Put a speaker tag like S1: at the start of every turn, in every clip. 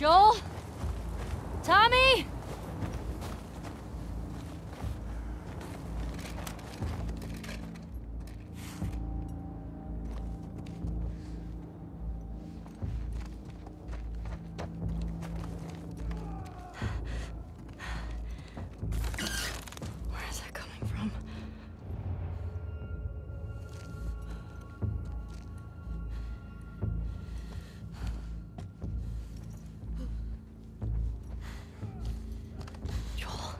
S1: Joel? Tommy?
S2: Where is that coming from? Joel.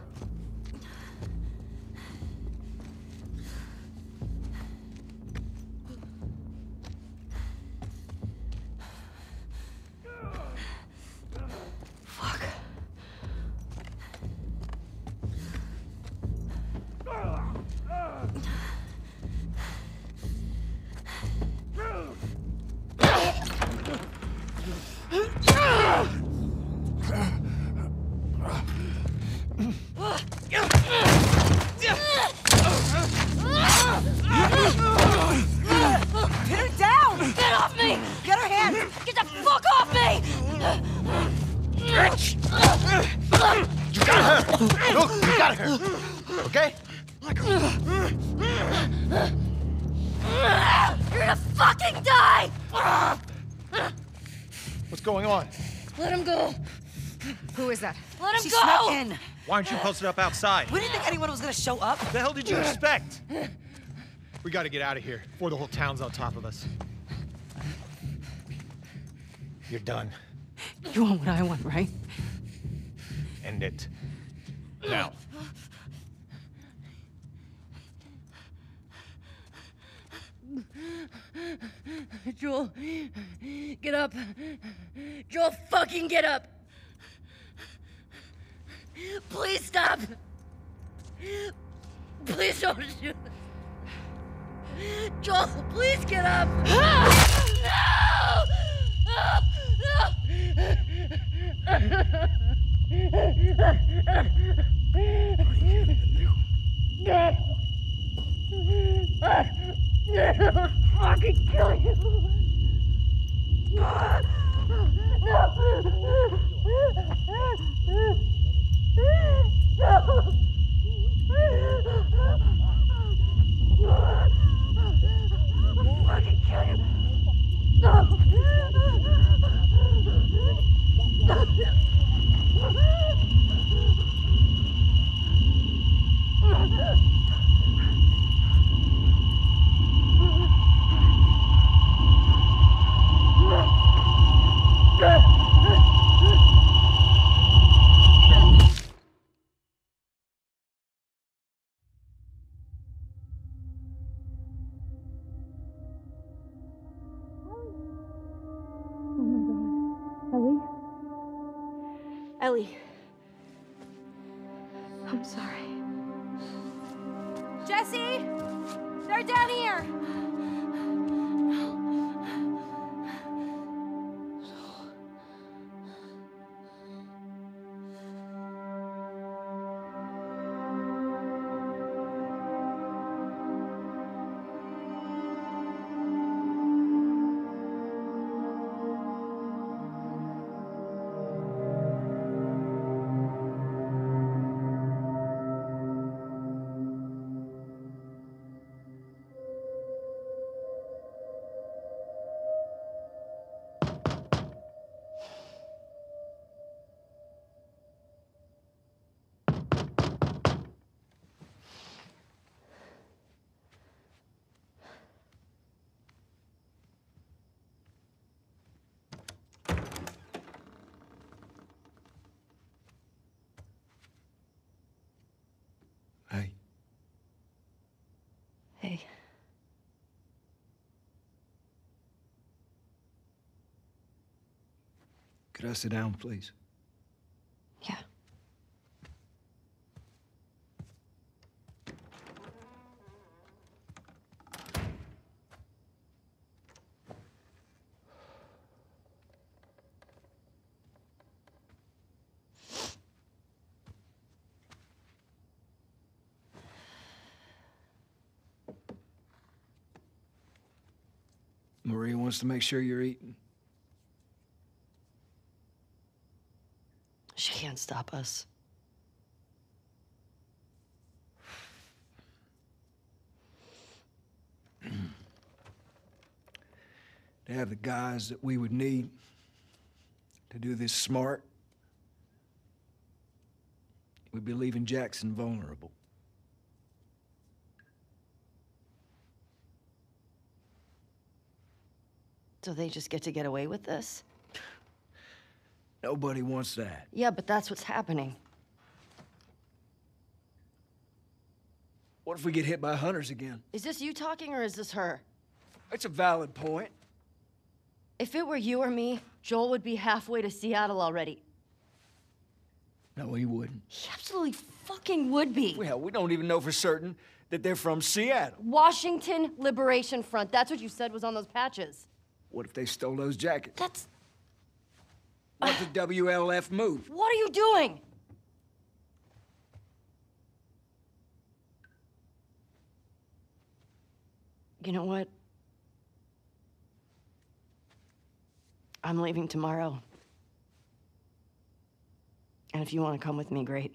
S2: Fuck.
S3: Pin her down!
S1: Get off me!
S3: Get her hand!
S1: Get the fuck off me!
S4: You got her! Look, you got her! Okay?
S1: You're gonna fucking die!
S4: What's going on?
S1: Let him go!
S3: Who is that?
S1: Let him
S3: She
S1: go!
S3: snuck in.
S4: Why aren't you posted up outside?
S3: We didn't think anyone was gonna show up.
S4: What the hell did you expect? We gotta get out of here before the whole town's on top of us. You're done.
S3: You want what I want, right?
S4: End it. Now.
S1: Joel, get up. Joel, fucking get up. Please stop. Please don't shoot. Joel, please get up. No! No! Fucking kill you! Ellie. I'm sorry. Jesse! They're down here!
S4: Hey.
S2: Hey.
S5: Could I sit down, please?
S2: Yeah.
S5: Maria wants to make sure you're eating.
S2: stop us.
S5: To have the guys that we would need to do this smart, we'd be leaving Jackson vulnerable.
S2: So they just get away with this?
S5: Nobody wants that.
S2: Yeah, but that's what's happening.
S5: What if we get hit by hunters again?
S2: Is this you talking or is this her?
S5: That's a valid point.
S2: If it were you or me, Joel would be halfway to Seattle already.
S5: No, he wouldn't.
S2: He absolutely fucking would be.
S5: Well, we don't even know for certain that they're from Seattle.
S2: Washington Liberation Front. That's what you said was on those patches.
S5: What if they stole those jackets?
S2: That's...
S5: What's the WLF move?
S2: What are you doing? You know what? I'm leaving tomorrow. And if you want to come with me, great.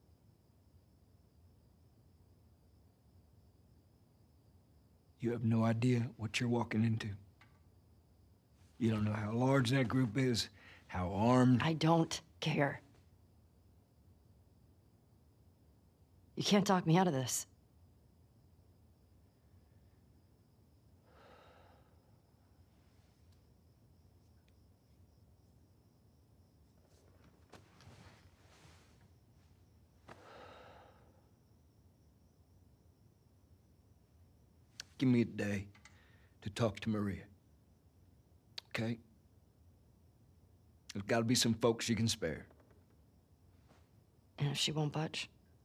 S5: You have no idea what you're walking into. You don't know how large that group is, how armed.
S2: I don't care. You can't talk me out of this.
S5: Give me a day to talk to Maria. Okay? There's gotta be some folks you can spare.
S2: And if she won't budge?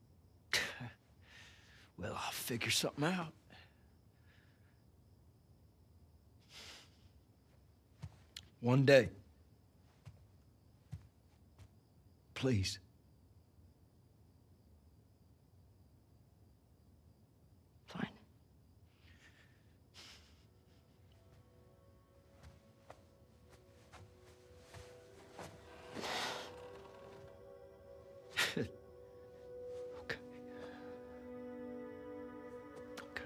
S5: Well, I'll figure something out. One day. Please.
S2: Fine.
S5: Okay. Okay.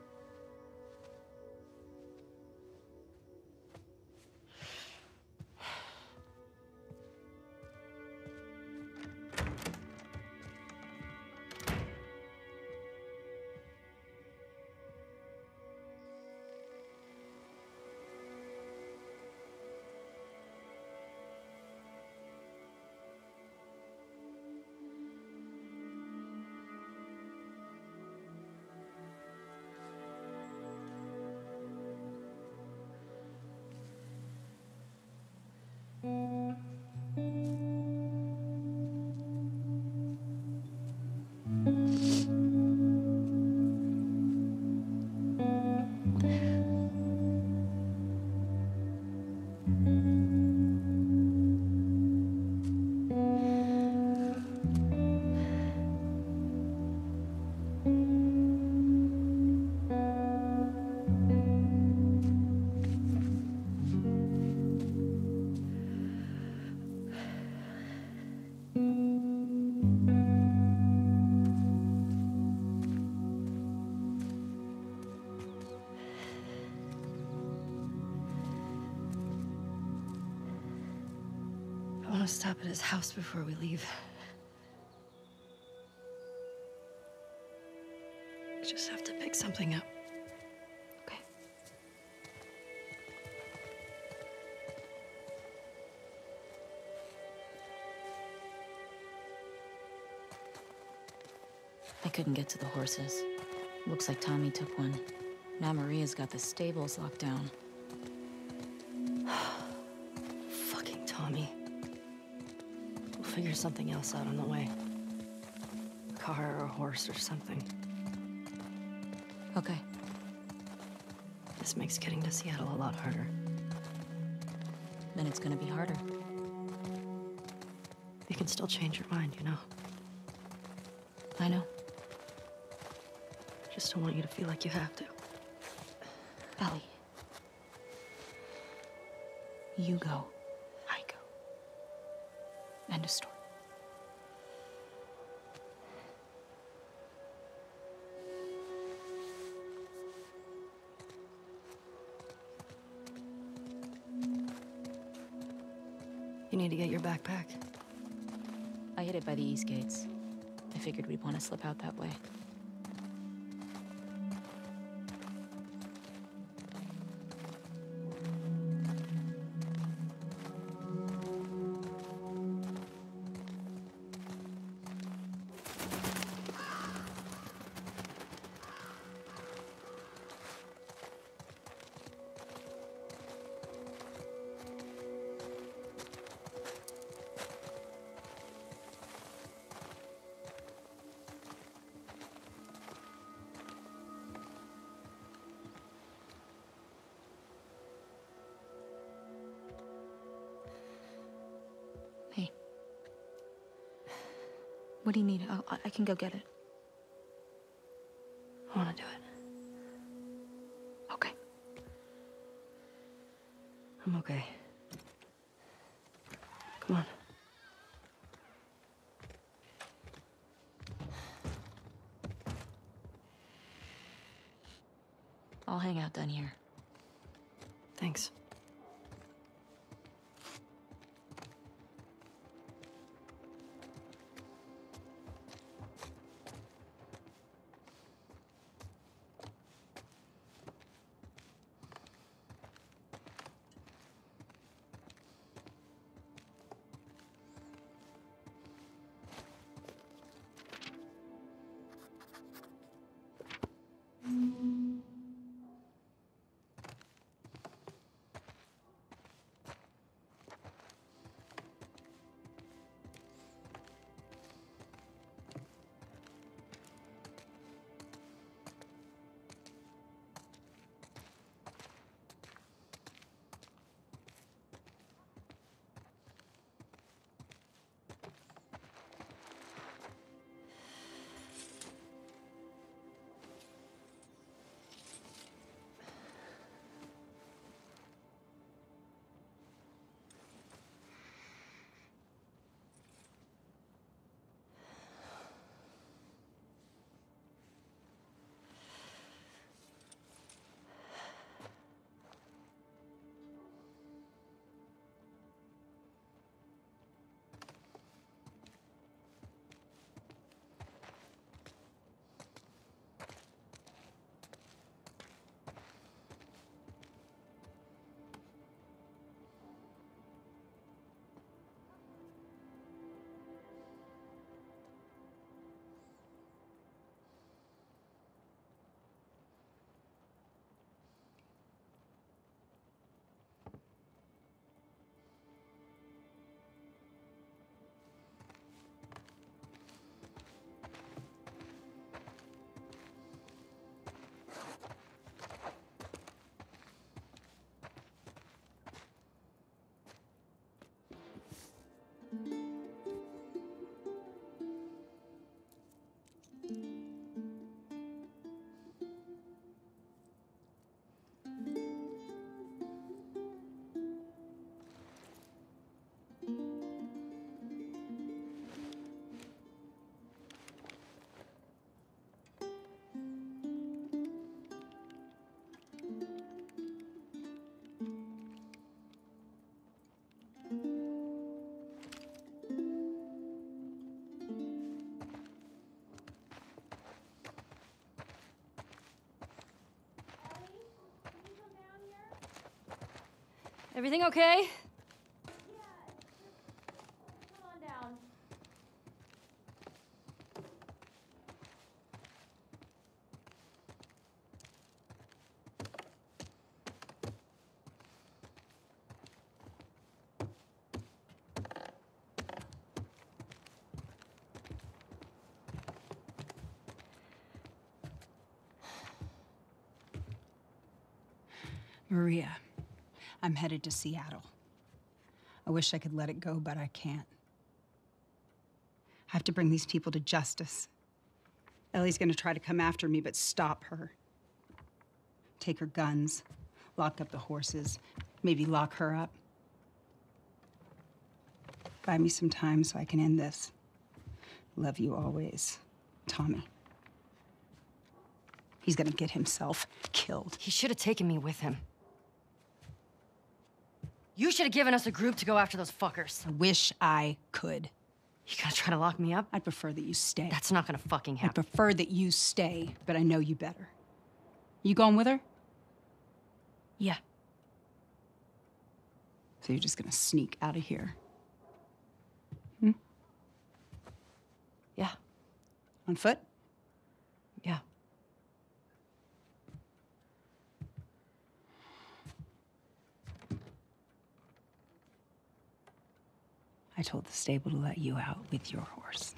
S2: I want to stop at his house before we leave. I just have to pick something up. Okay.
S6: I couldn't get to the horses. Looks like Tommy took one. Now Maria's got the stables locked down.
S2: Fucking Tommy. We'll figure something else out on the way. A car or a horse or something.
S6: Okay.
S2: This makes getting to Seattle a lot harder.
S6: Then it's gonna be harder.
S2: You can still change your mind, you know?
S6: I know.
S2: Just don't want you to feel like you have to.
S6: Ellie. You go. I go. End of story.
S2: You need to get your backpack.
S6: I hid it by the east gates. I figured we'd want to slip out that way. Hey. What do you need? I can go get it.
S2: I want to do it.
S6: Okay.
S2: I'm okay. Come on.
S6: I'll hang out down here.
S2: Thanks. Everything okay?
S1: Come on down.
S7: Maria, I'm headed to Seattle. I wish I could let it go, but I can't. I have to bring these people to justice. Ellie's gonna try to come after me, but stop her. Take her guns, lock up the horses, maybe lock her up. Buy me some time so I can end this. Love you always, Tommy. He's gonna get himself killed.
S2: He should have taken me with him. You should have given us a group to go after those fuckers.
S7: I wish I could.
S2: You gonna try to lock me up?
S7: I'd prefer that you stay.
S2: That's not gonna fucking
S7: I
S2: happen.
S7: prefer that you stay, but I know you better. You going with her?
S2: Yeah.
S7: So you're just gonna sneak out of here?
S2: Yeah.
S7: On foot?
S2: Yeah.
S7: I told the stable to let you out with your horse.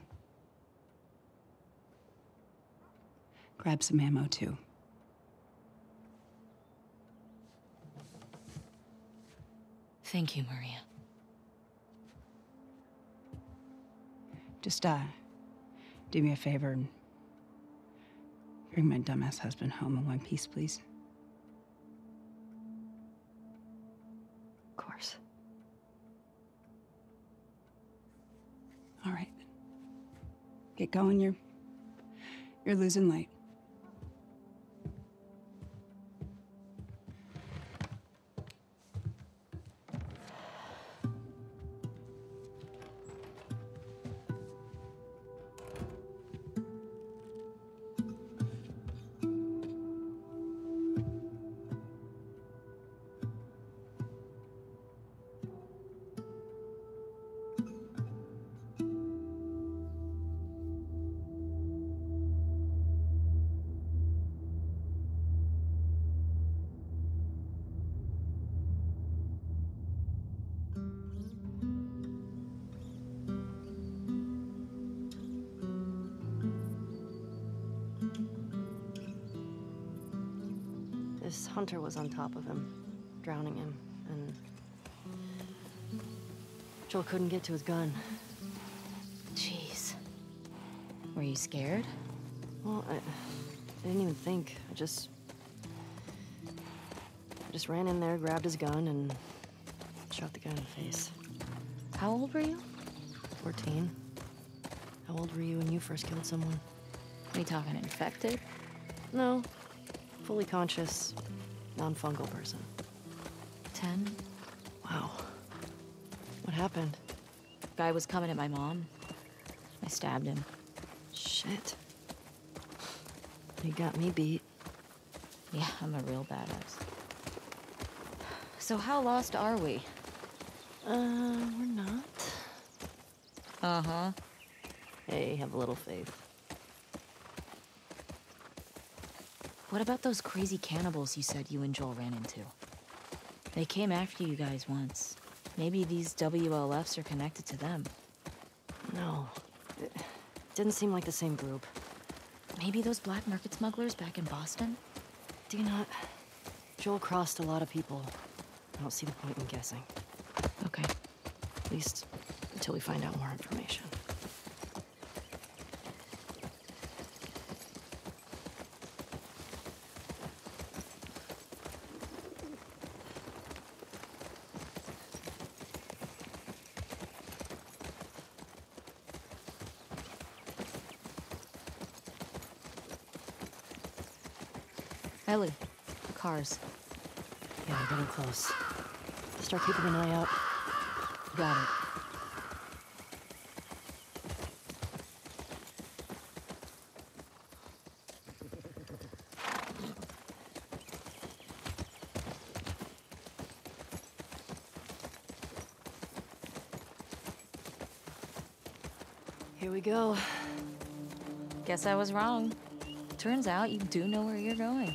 S7: Grab some ammo, too.
S6: Thank you, Maria.
S7: Just, do me a favor and bring my dumbass husband home in one piece, please.
S2: Of course.
S7: All right. Get going, you're losing light.
S2: This hunter was on top of him, drowning him, and Joel couldn't get to his gun.
S6: Jeez. Were you scared?
S2: Well, I didn't even think. I just ran in there, grabbed his gun, and shot the guy in the face.
S6: How old were you?
S2: 14. How old were you when you first killed someone?
S6: Are you talking infected?
S2: No. Fully conscious, non-fungal person.
S6: 10?
S2: Wow. What happened?
S6: Guy was coming at my mom. I stabbed him.
S2: Shit. You got me beat.
S6: Yeah, I'm a real badass. So how lost are we?
S2: We're not.
S6: Uh-huh.
S2: Hey, have a little faith.
S6: What about those crazy cannibals you said you and Joel ran into? They came after you guys once. Maybe these WLFs are connected to them.
S2: No. It didn't seem like the same group.
S6: Maybe those black market smugglers back in Boston?
S2: Do you not? Joel crossed a lot of people. I don't see the point in guessing.
S6: Okay.
S2: At least until we find out more information.
S6: Ellie, cars.
S2: Yeah, we're getting close. Start keeping an eye out.
S6: Got it.
S2: Here we go.
S6: Guess I was wrong. Turns out you do know where you're going.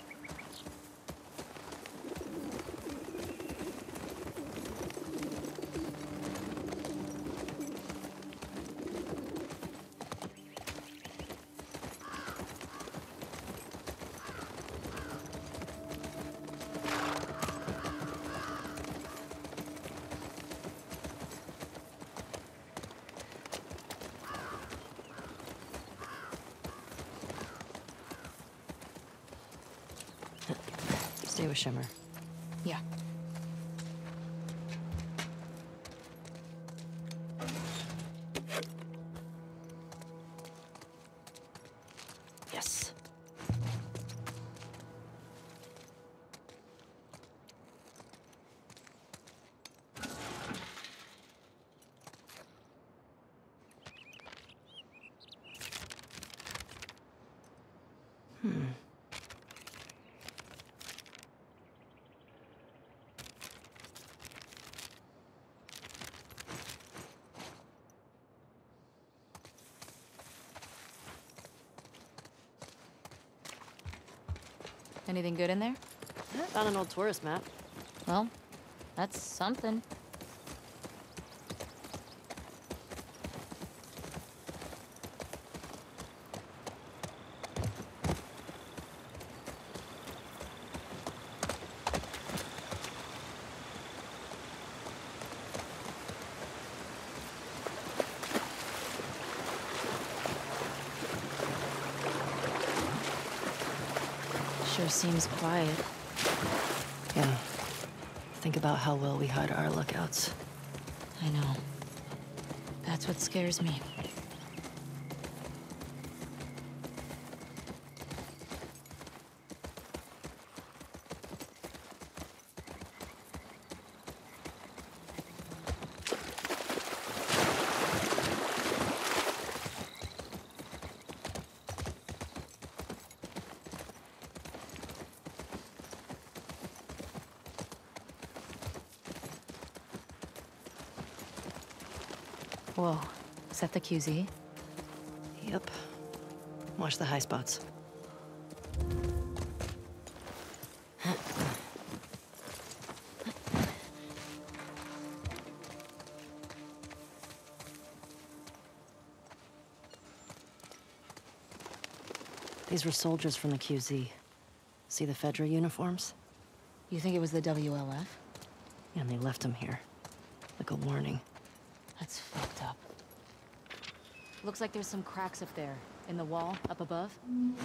S2: Stay with Shimmer.
S6: Yeah.
S2: Yes.
S6: Anything good in there?
S2: Found an old tourist map.
S6: Well, that's something. Sure seems quiet.
S2: Yeah. Think about how well we hide our lookouts.
S6: I know. That's what scares me. Whoa, is that the QZ?
S2: Yep. Watch the high spots. These were soldiers from the QZ. See the Fedra uniforms?
S6: You think it was the WLF?
S2: And they left them here. Like a warning.
S6: That's fucked up. Looks like there's some cracks up there, in the wall, up above.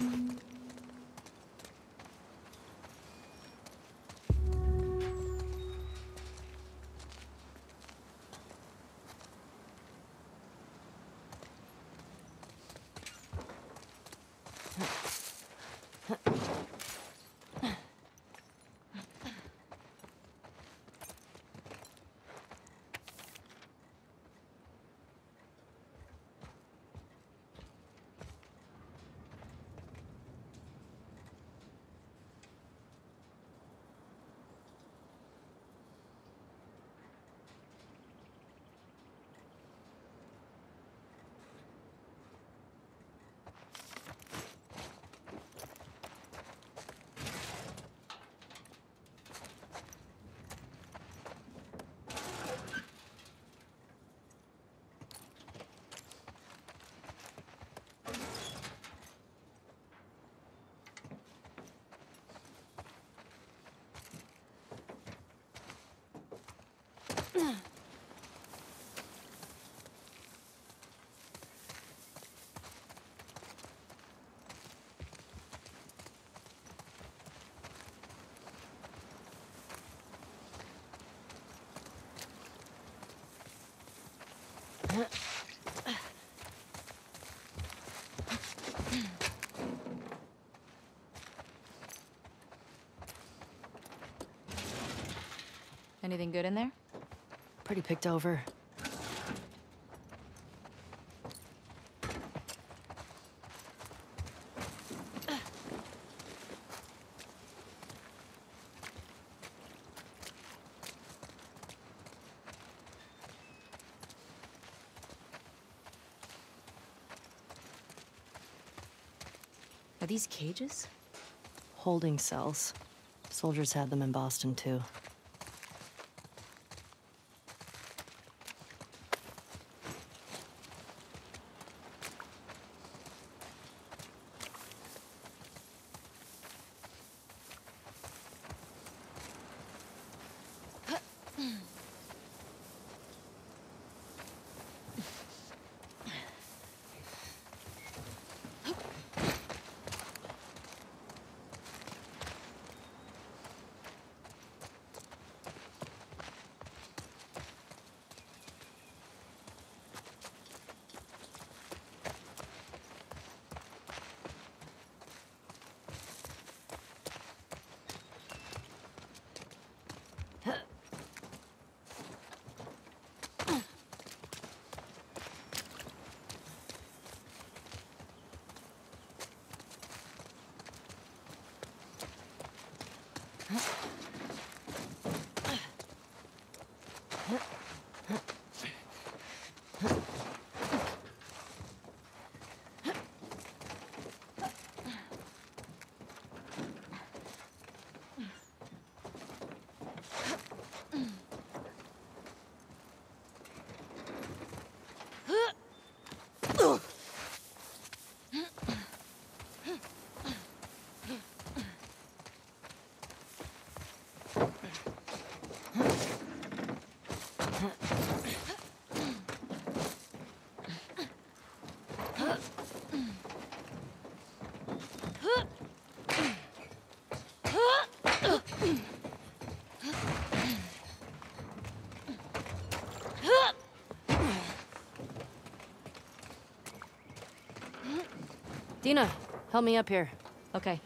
S6: Anything good in there?
S2: Pretty picked over.
S6: Are these cages?
S2: Holding cells. Soldiers had them in Boston, too. Dina, help me up here.
S6: Okay.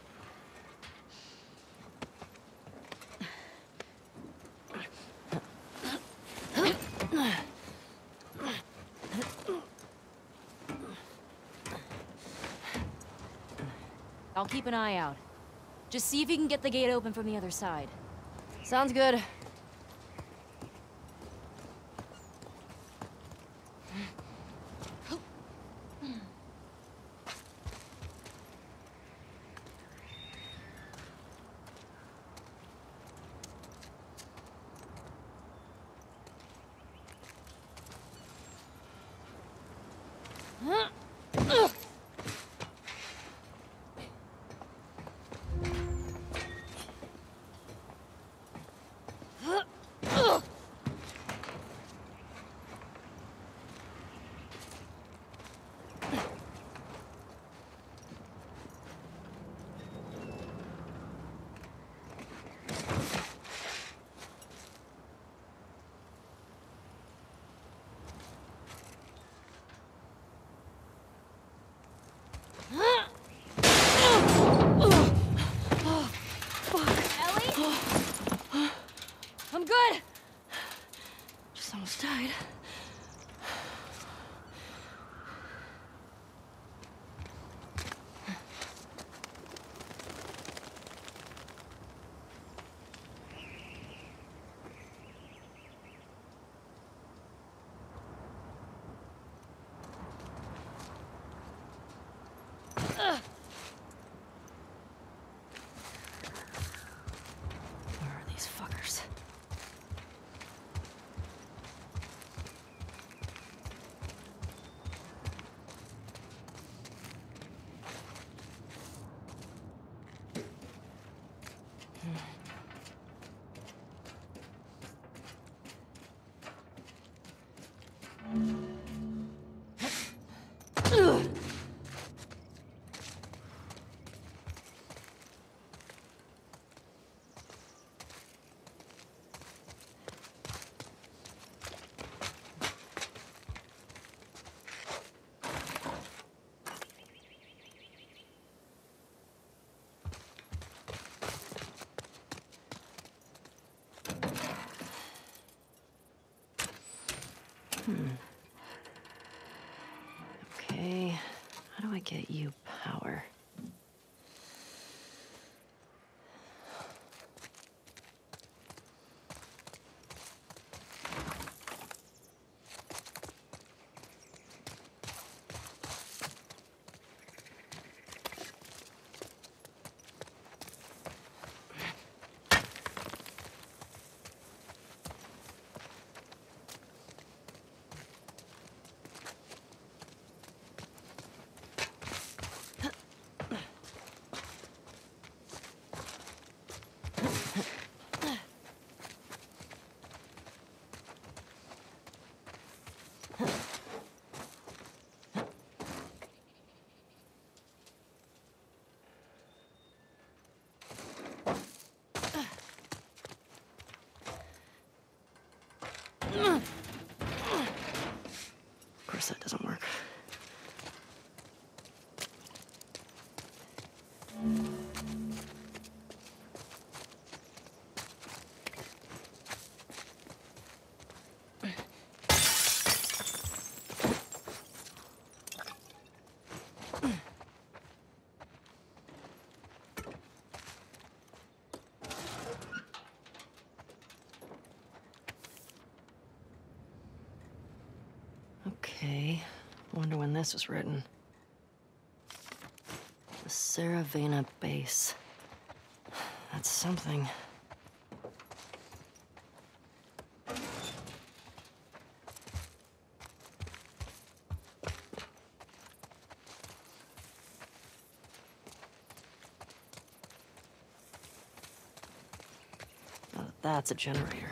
S6: I'll keep an eye out. Just see if you can get the gate open from the other side.
S2: Sounds good.
S6: I'm good!
S2: Just almost died. Where are these fuckers? Okay, how do I get you power? Of course that doesn't work. Okay, wonder when this was written. The Saravena base. That's something. Oh, that's a generator.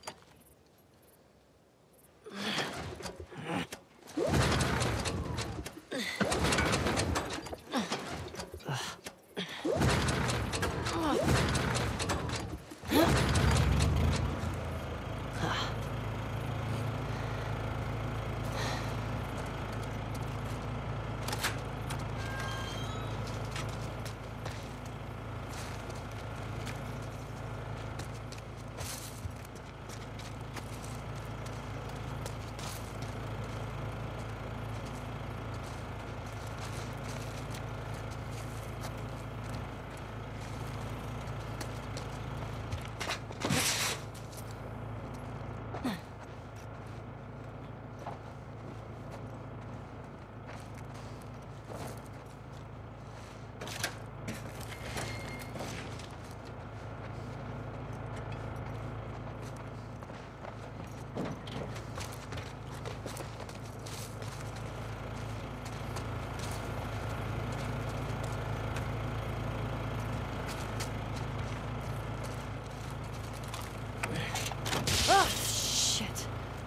S2: Oh, shit.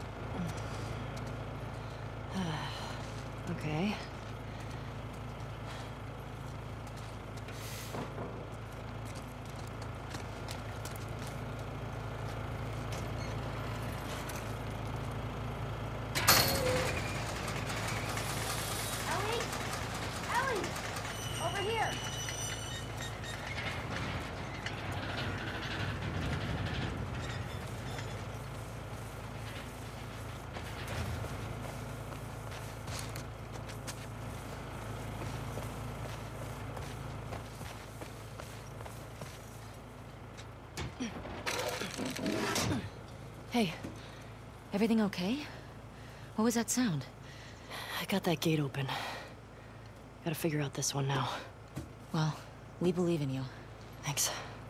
S2: Okay.
S1: Ellie? Ellie! Over here!
S6: Hey, everything okay? What was that sound?
S2: I got that gate open. Gotta figure out this one now.
S6: Well, we believe in you.
S2: Thanks.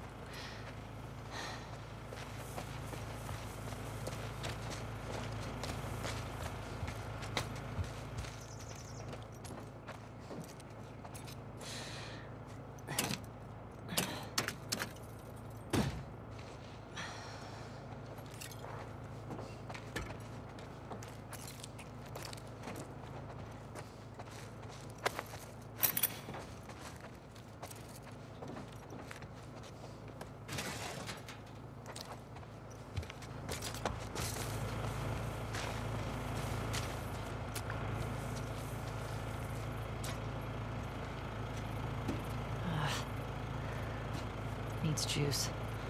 S2: Needs juice.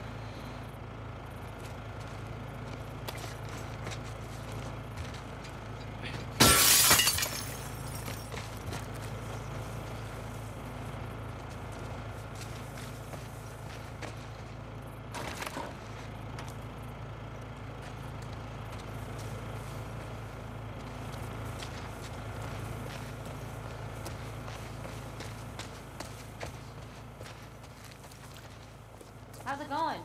S1: How's it going?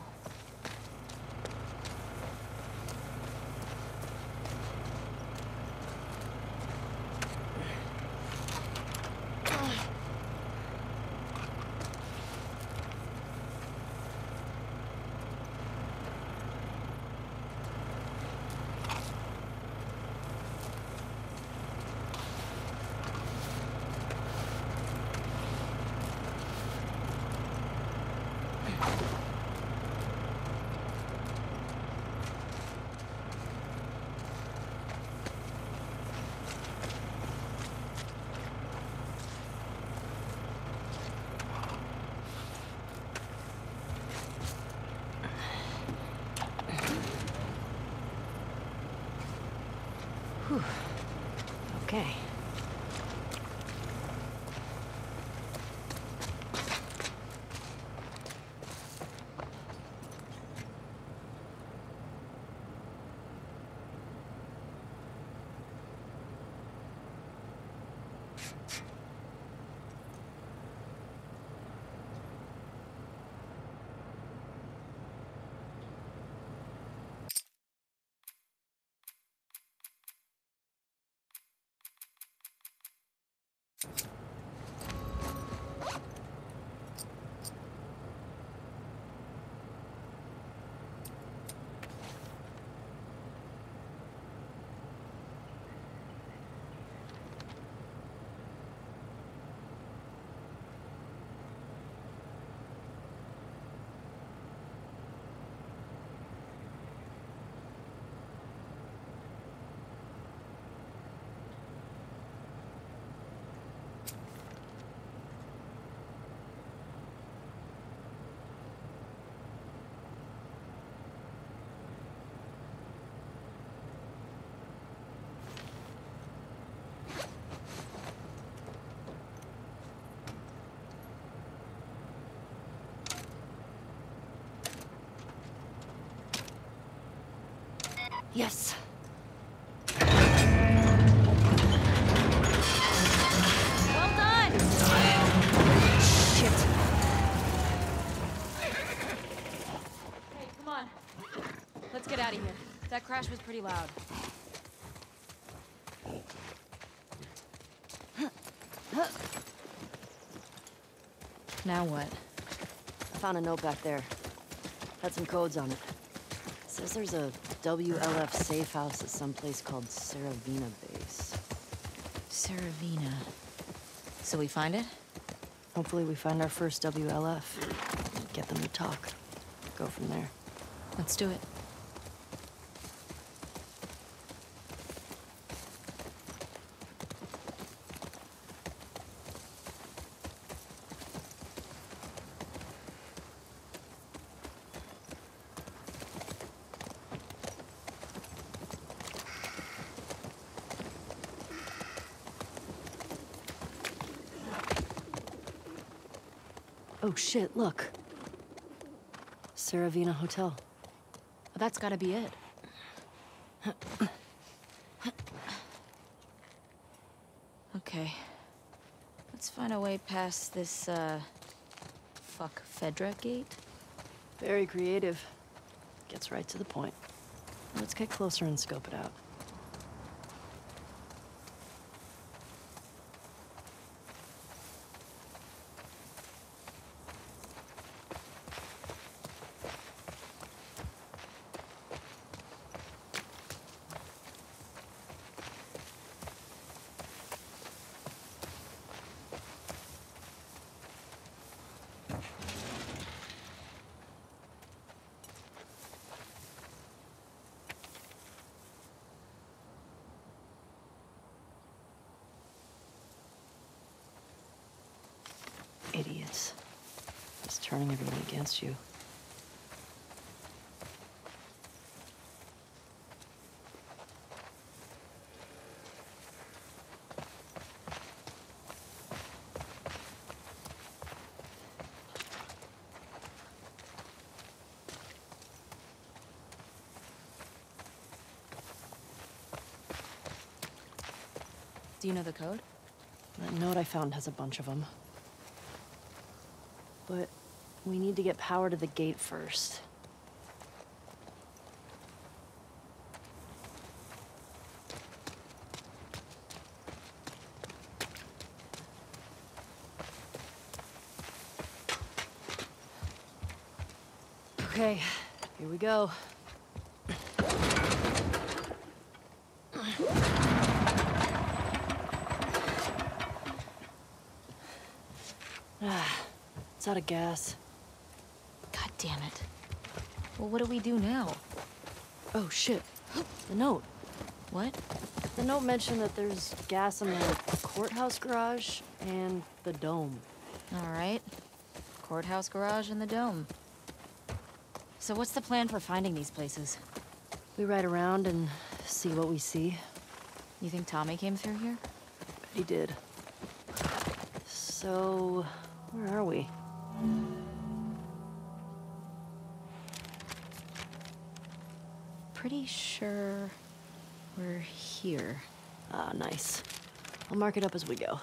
S2: Whew. Okay. Yes.
S6: Well done!
S2: Shit.
S6: Hey, come on. Let's get out of here. That crash was pretty loud. Now what?
S2: I found a note back there. Had some codes on it. Says there's a WLF safe house at some place called Saravina Base.
S6: Saravina. So we find it?
S2: Hopefully we find our first WLF. Get them to talk. Go from there.
S6: Let's do it.
S2: Oh shit, look. Saravina Hotel.
S6: That's gotta be it. Okay. Let's find a way past this, fuck, Fedra gate?
S2: Very creative. Gets right to the point. Let's get closer and scope it out. Idiots. Just turning everyone against you.
S6: Do you know the code?
S2: That note I found has a bunch of them. But we need to get power to the gate first. Okay, here we go. It's out of gas.
S6: God damn it. Well, what do we do now?
S2: Oh, shit. The note.
S6: What?
S2: The note mentioned that there's gas in the courthouse garage and the dome.
S6: All right. Courthouse garage and the dome. So what's the plan for finding these places?
S2: We ride around and see what we see.
S6: You think Tommy came through here?
S2: Bet he did. So, where are we?
S6: Pretty sure we're here.
S2: Ah, nice. I'll mark it up as we go.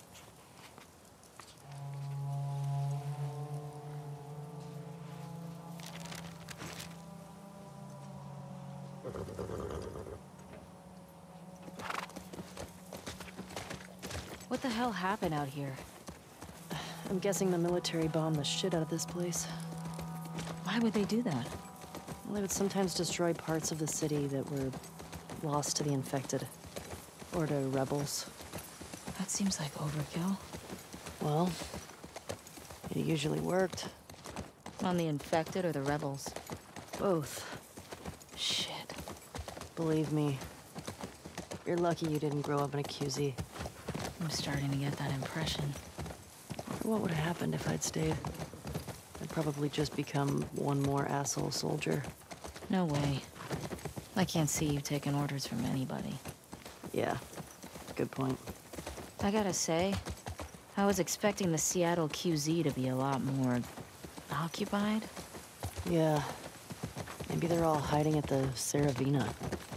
S6: What the hell happened out here?
S2: I'm guessing the military bombed the shit out of this place.
S6: Why would they do that?
S2: Well, they would sometimes destroy parts of the city that were lost to the infected. Or to rebels.
S6: That seems like overkill.
S2: Well, it usually worked.
S6: On the infected or the rebels?
S2: Both.
S6: Shit.
S2: Believe me. You're lucky you didn't grow up in a QZ.
S6: I'm starting to get that impression.
S2: What would have happened if I'd stayed? I'd probably just become one more asshole soldier.
S6: No way. I can't see you taking orders from anybody.
S2: Yeah, good point.
S6: I gotta say, I was expecting the Seattle QZ to be a lot more occupied.
S2: Yeah. Maybe they're all hiding at the Saravina.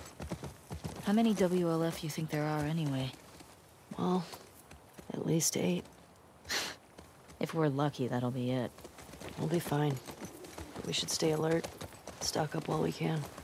S6: How many WLF you think there are anyway?
S2: Well, at least 8.
S6: If we're lucky, that'll be it.
S2: We'll be fine. But we should stay alert. Stock up while we can.